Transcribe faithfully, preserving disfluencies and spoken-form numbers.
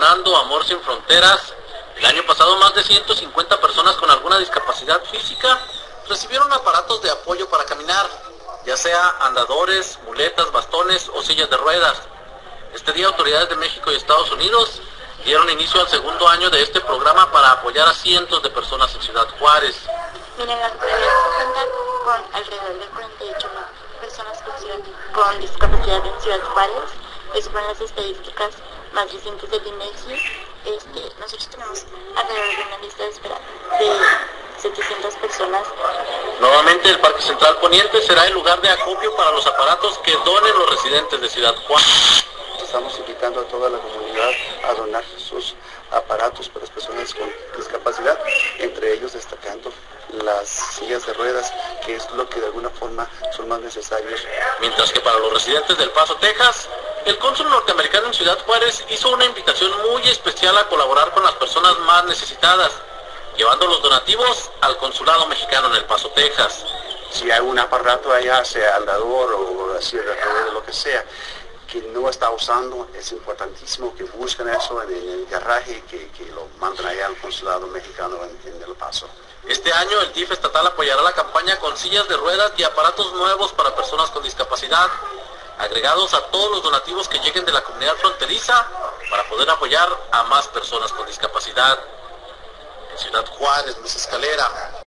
patrocinando Amor Sin Fronteras. El año pasado más de ciento cincuenta personas con alguna discapacidad física recibieron aparatos de apoyo para caminar, ya sea andadores, muletas, bastones o sillas de ruedas. Este día autoridades de México y Estados Unidos dieron inicio al segundo año de este programa para apoyar a cientos de personas en Ciudad Juárez. Miren, la actualidad se cuenta con alrededor de cuarenta y ocho mil personas con, ciudad, con discapacidad en Ciudad Juárez. Eso fueron las estadísticas más recientes del INEGI. Este, nosotros tenemos alrededor de una lista de espera de setecientas personas. Nuevamente el Parque Central Poniente será el lugar de acopio para los aparatos que donen los residentes de Ciudad Juárez. Estamos invitando a toda la comunidad a donar sus aparatos para las personas con discapacidad, entre ellos destacando las sillas de ruedas, que es lo que de alguna forma son más necesarios. Mientras que para los residentes del Paso, Texas, el cónsul norteamericano en Ciudad Juárez hizo una invitación muy especial a colaborar con las personas más necesitadas, llevando los donativos al consulado mexicano en El Paso, Texas. Si hay un aparato allá, sea andador o silla de ruedas, lo que sea, que no está usando, es importantísimo que busquen eso en el garaje, que, que lo manden allá al consulado mexicano en, en El Paso. Este año el D I F estatal apoyará la campaña con sillas de ruedas y aparatos nuevos para personas con discapacidad, agregados a todos los donativos que lleguen de la comunidad fronteriza para poder apoyar a más personas con discapacidad. En Ciudad Juárez, Luis Escalera.